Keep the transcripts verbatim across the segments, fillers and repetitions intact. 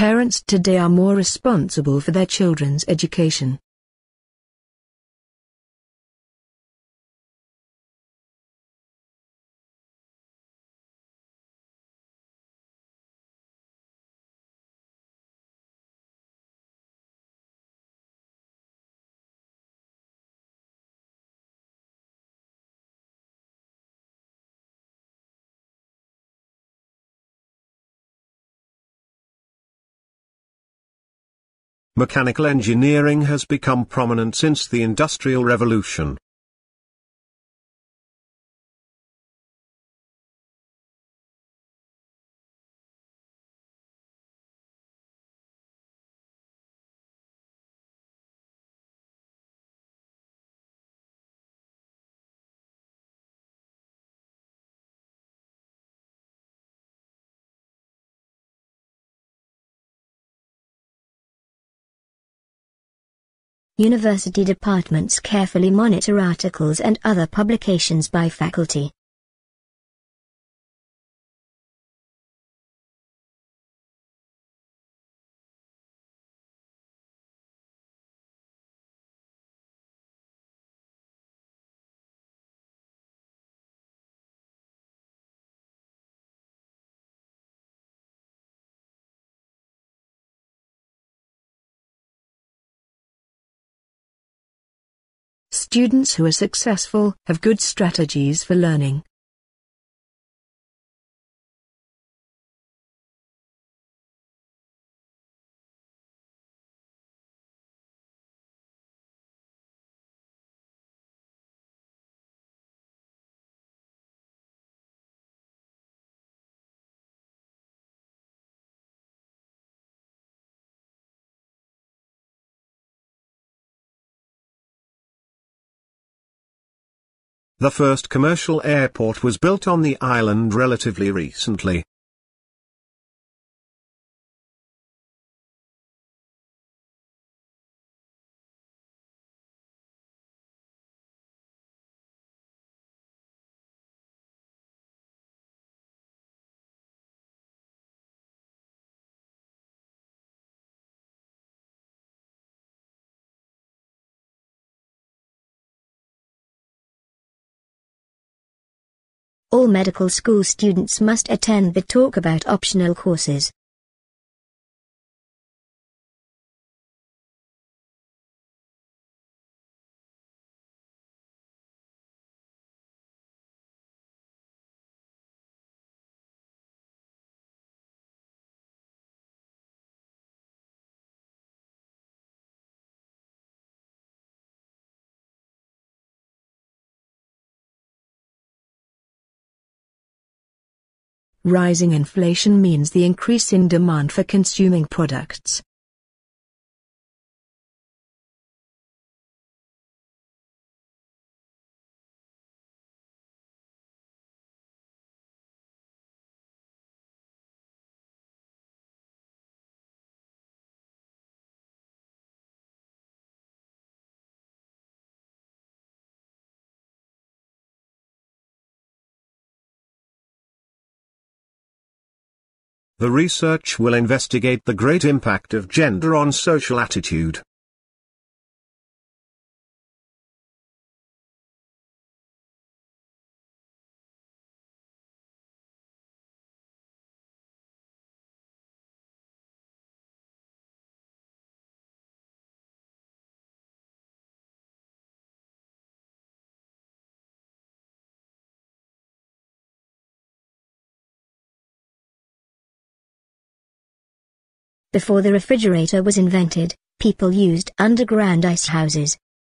Parents today are more responsible for their children's education. Mechanical engineering has become prominent since the Industrial Revolution. University departments carefully monitor articles and other publications by faculty. Students who are successful have good strategies for learning. The first commercial airport was built on the island relatively recently. All medical school students must attend the talk about optional courses. Rising inflation means the increasing demand for consuming products. The research will investigate the great impact of gender on social attitude. Before the refrigerator was invented, people used underground ice houses.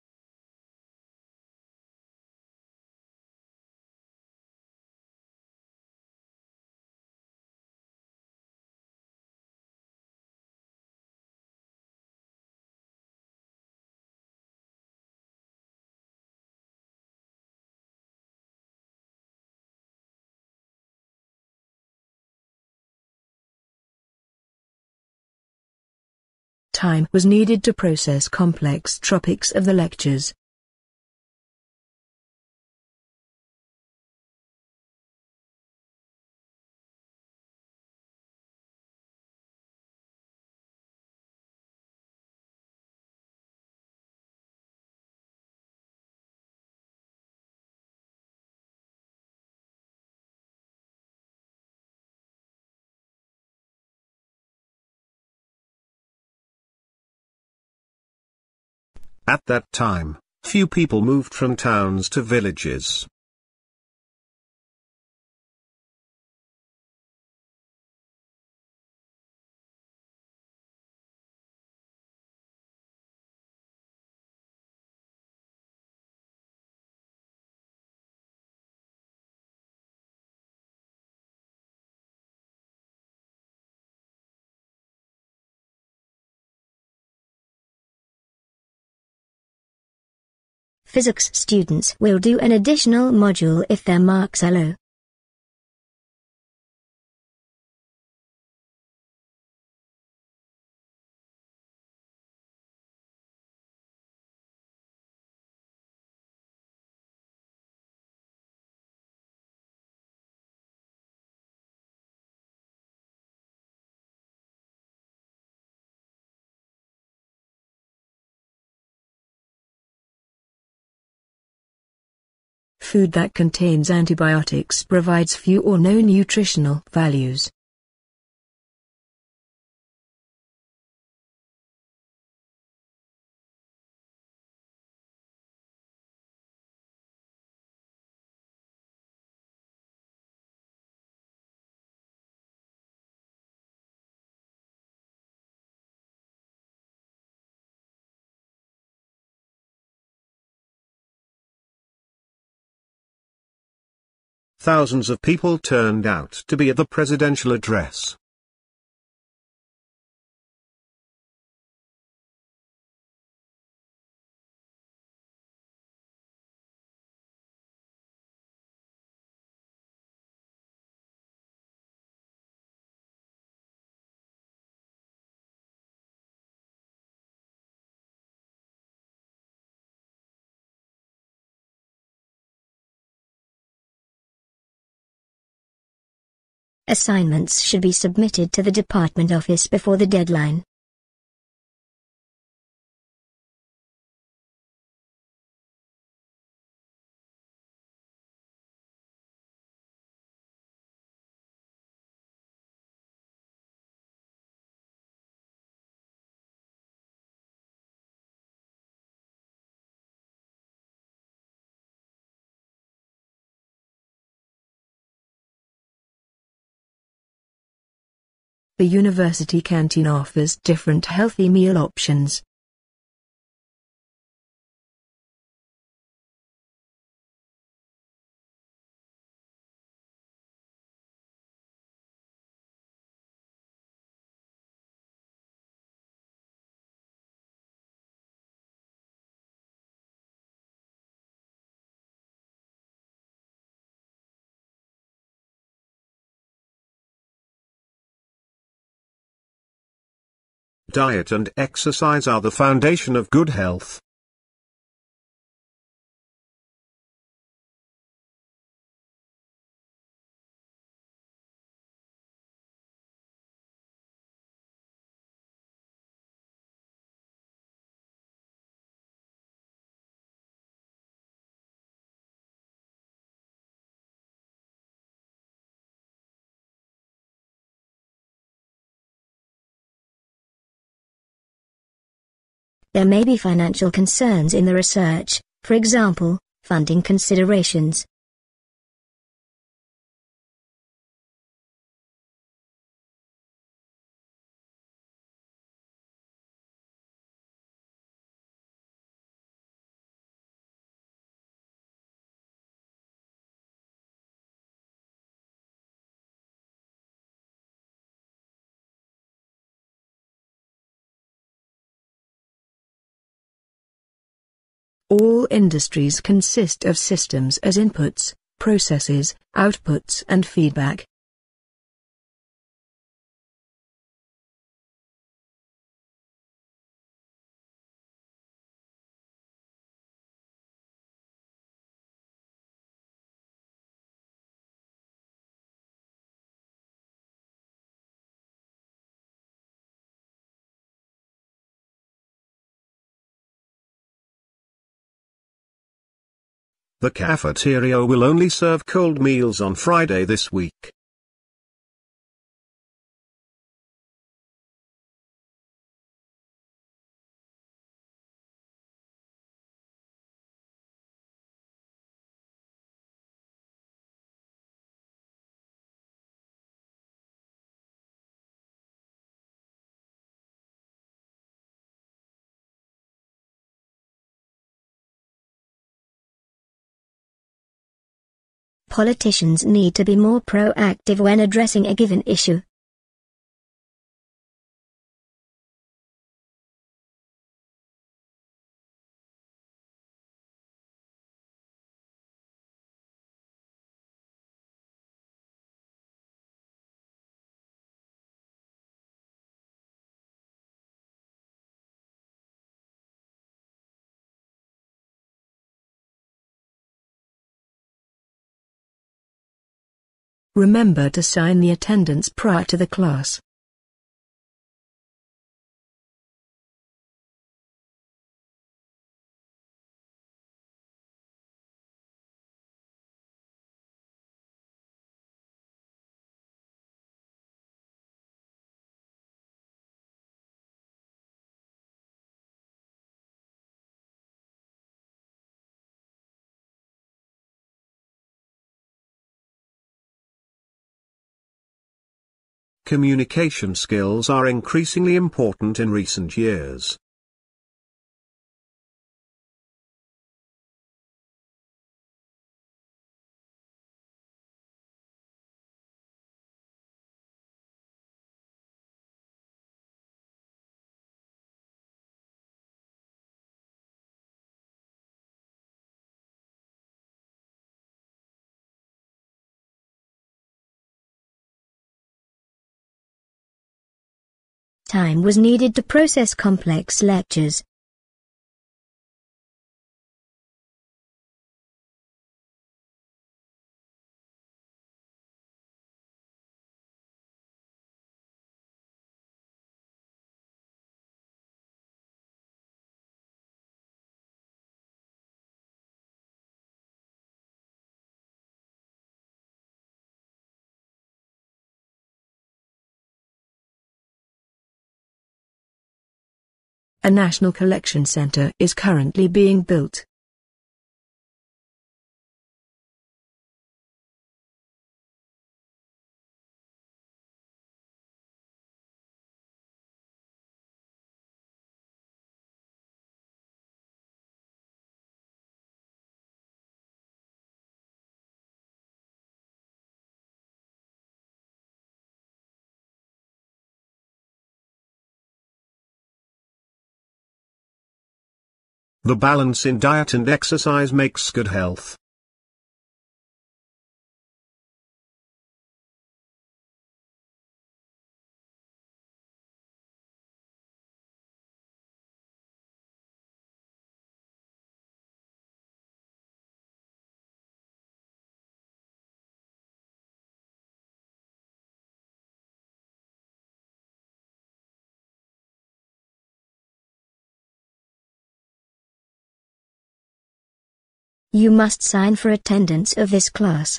Time was needed to process complex topics of the lectures. At that time, few people moved from towns to villages. Physics students will do an additional module if their marks are low. Food that contains antibiotics provides few or no nutritional values. Thousands of people turned out to be at the presidential address. Assignments should be submitted to the department office before the deadline. The university canteen offers different healthy meal options. Diet and exercise are the foundation of good health. There may be financial concerns in the research, for example, funding considerations. All industries consist of systems as inputs, processes, outputs and feedback. The cafeteria will only serve cold meals on Friday this week. Politicians need to be more proactive when addressing a given issue. Remember to sign the attendance prior to the class. Communication skills are increasingly important in recent years. Time was needed to process complex lectures. A national collection center is currently being built. The balance in diet and exercise makes good health. You must sign for attendance of this class.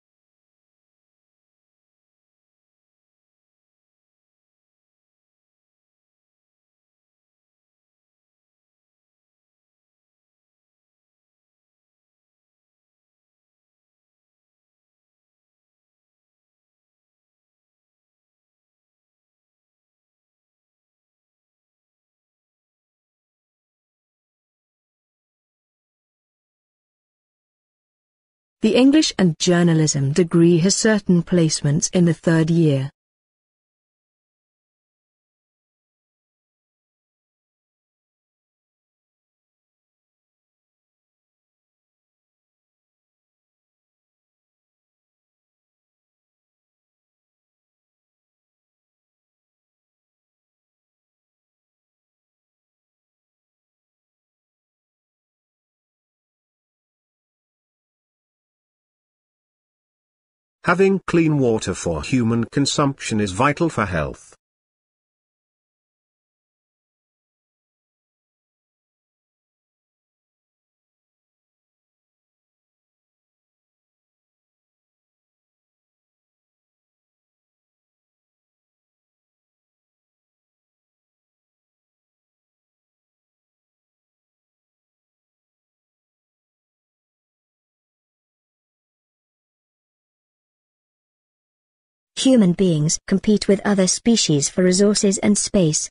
The English and journalism degree has certain placements in the third year. Having clean water for human consumption is vital for health. Human beings compete with other species for resources and space.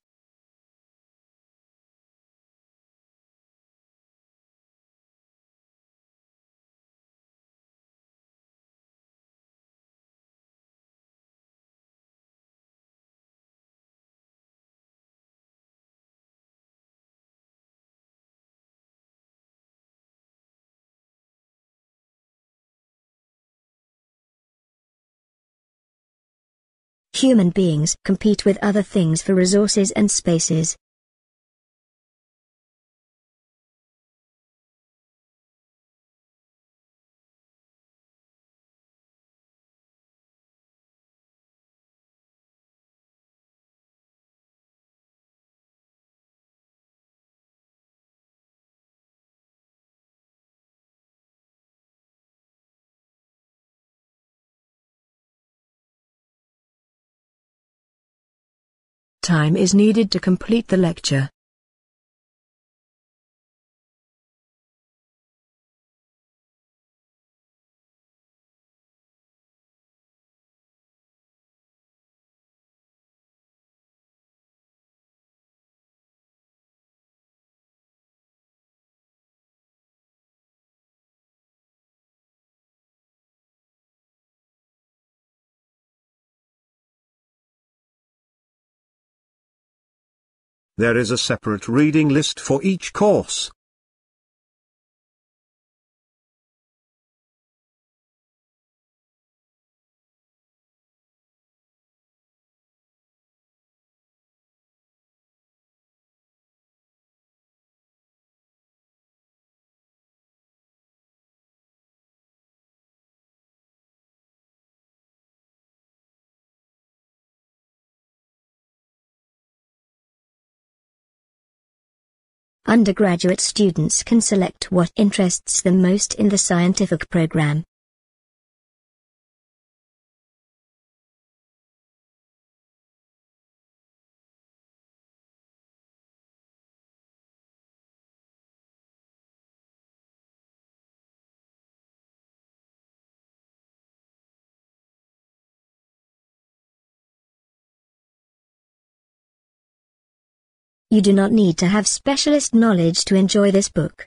human beings compete with other things for resources and spaces. Time is needed to complete the lecture. There is a separate reading list for each course. Undergraduate students can select what interests them most in the scientific program. You do not need to have specialist knowledge to enjoy this book.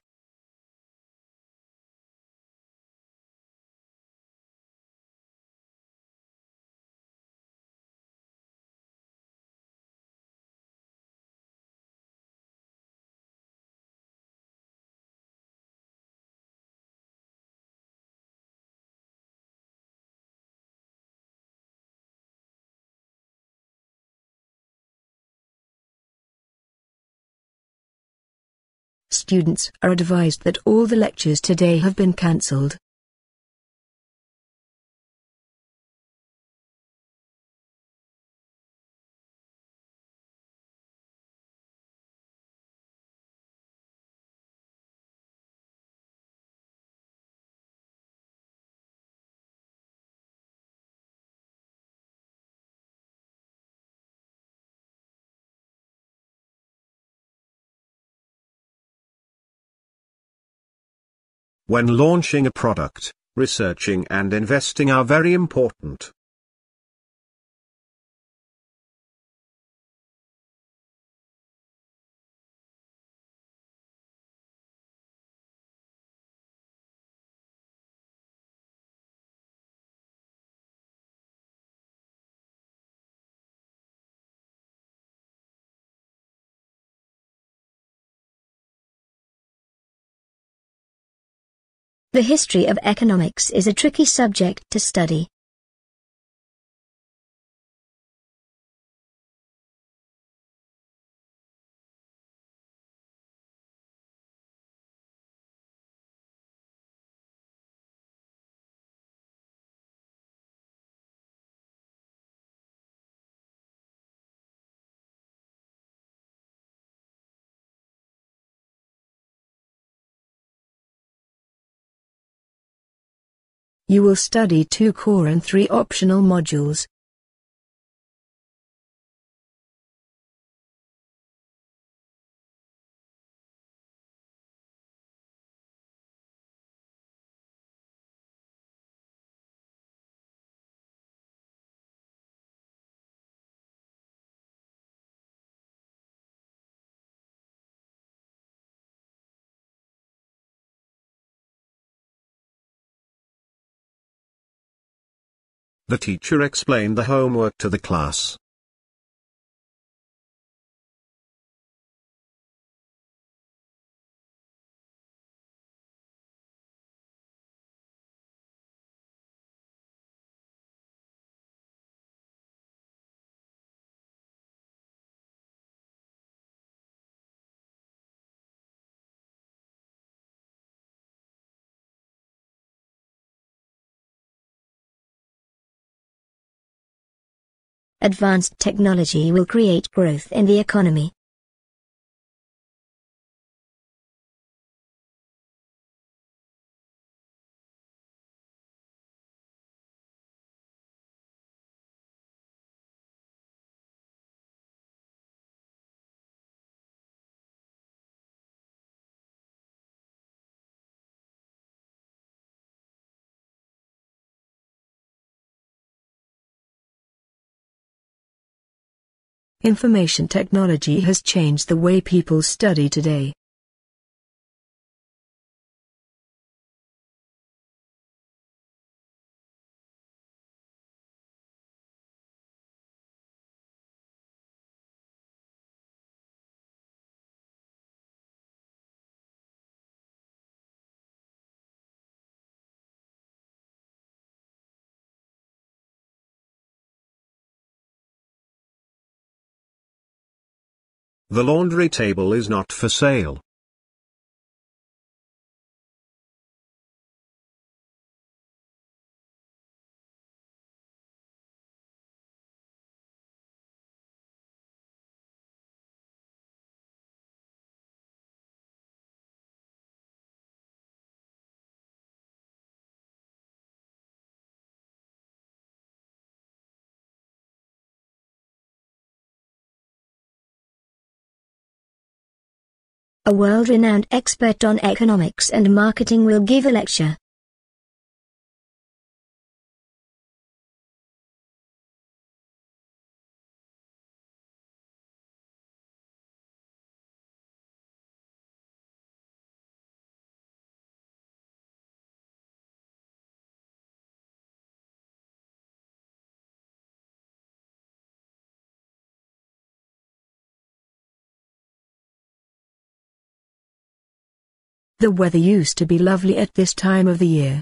Students are advised that all the lectures today have been cancelled. When launching a product, researching and investing are very important. The history of economics is a tricky subject to study. You will study two core and three optional modules. The teacher explained the homework to the class. Advanced technology will create growth in the economy. Information technology has changed the way people study today. The laundry table is not for sale. A world-renowned expert on economics and marketing will give a lecture. The weather used to be lovely at this time of the year.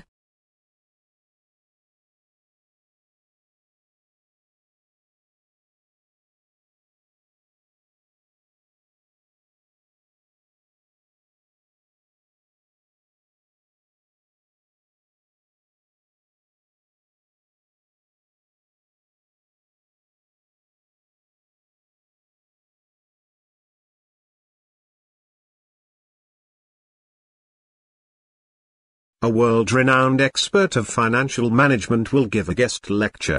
A world-renowned expert of financial management will give a guest lecture.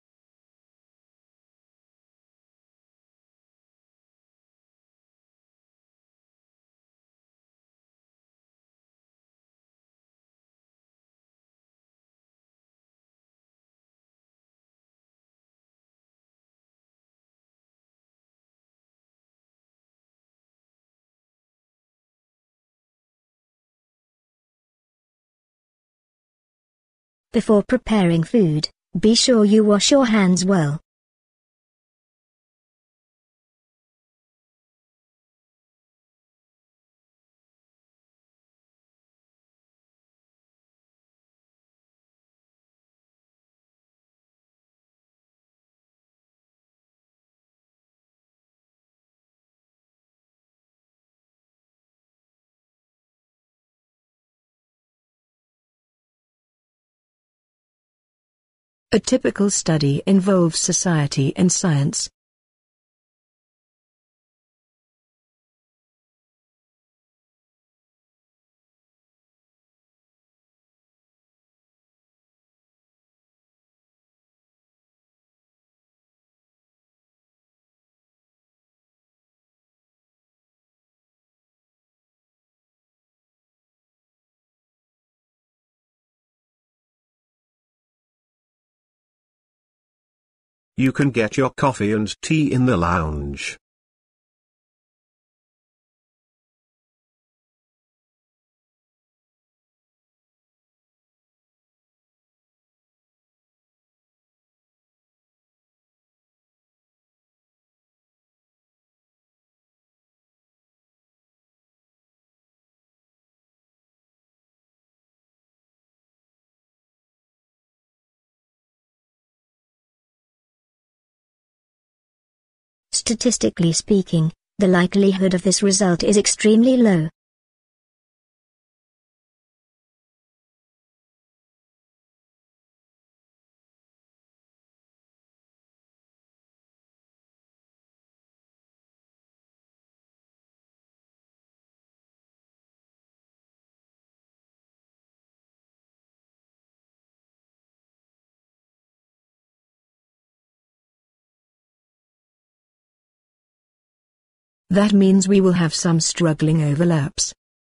Before preparing food, be sure you wash your hands well. A typical study involves society and science. You can get your coffee and tea in the lounge. Statistically speaking, the likelihood of this result is extremely low. That means we will have some struggling overlaps.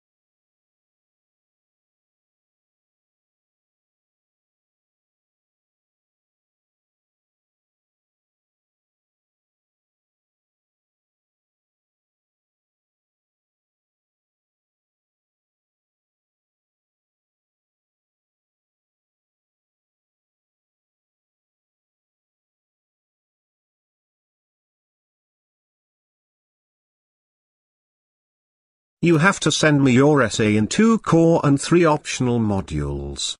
You have to send me your essay in two core and three optional modules.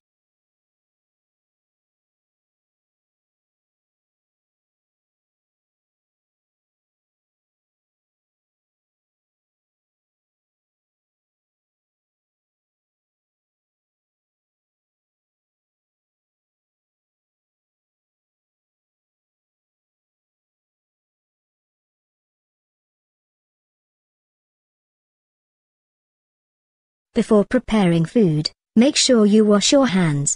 Before preparing food, make sure you wash your hands.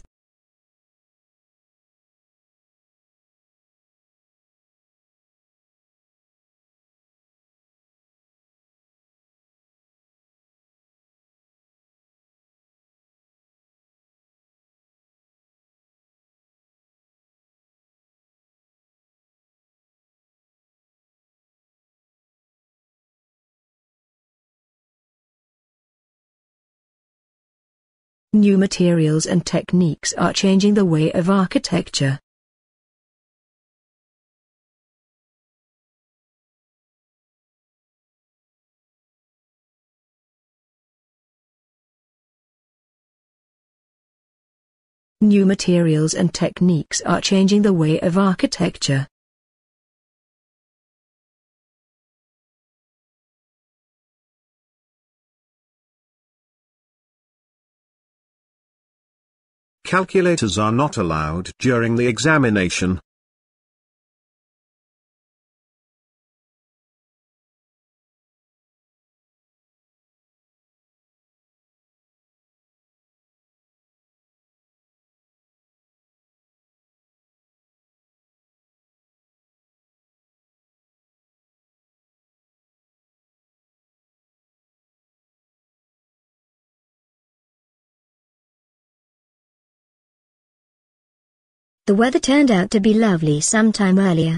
New materials and techniques are changing the way of architecture. New materials and techniques are changing the way of architecture. Calculators are not allowed during the examination. The weather turned out to be lovely sometime earlier.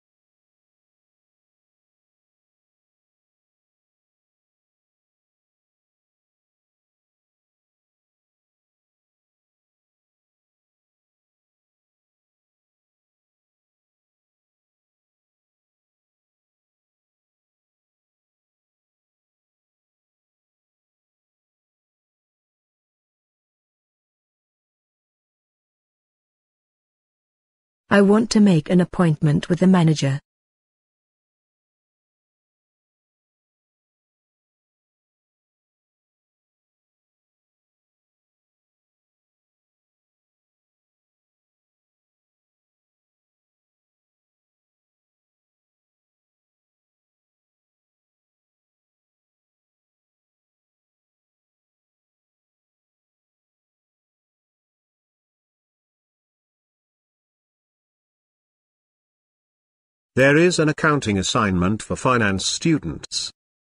I want to make an appointment with the manager. There is an accounting assignment for finance students.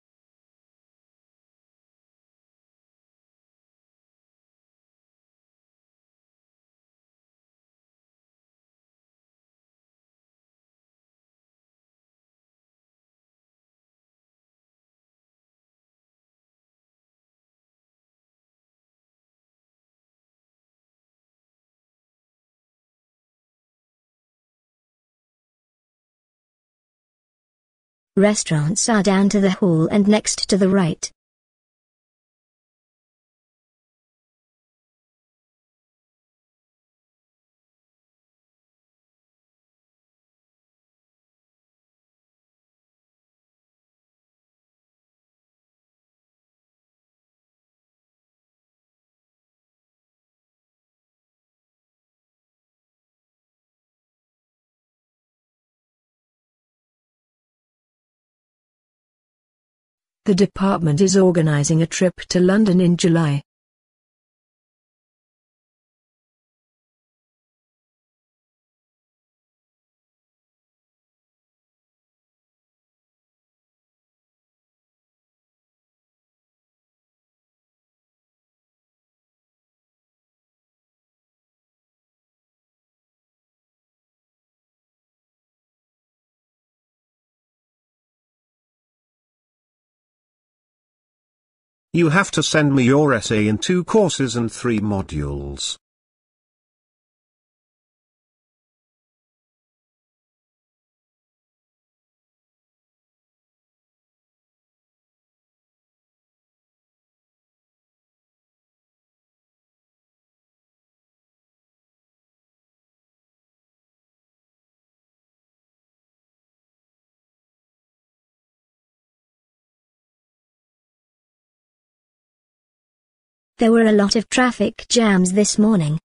Restaurants are down to the hall and next to the right. The department is organizing a trip to London in July. You have to send me your essay in two courses and three modules. There were a lot of traffic jams this morning.